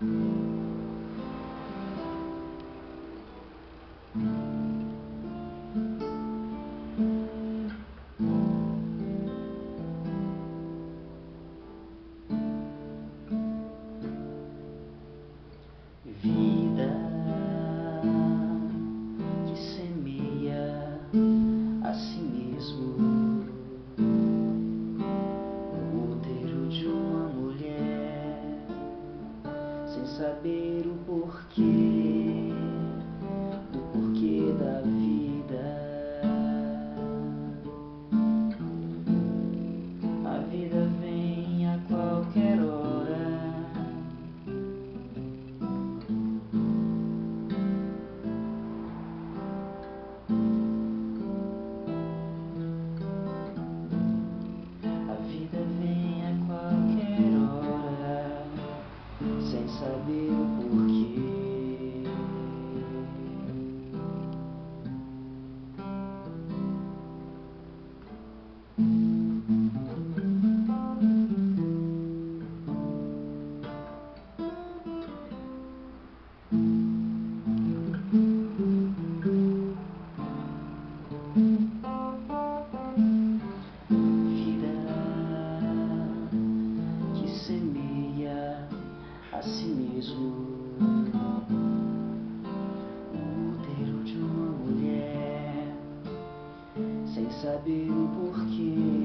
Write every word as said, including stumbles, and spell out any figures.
Vida que semeia a si mesmo no útero de uma mulher, sem saber o porquê do porquê da vida. A vida vem a qualquer hora, sem saber o porquê. A si mesmo no útero de uma mulher, sem saber o porquê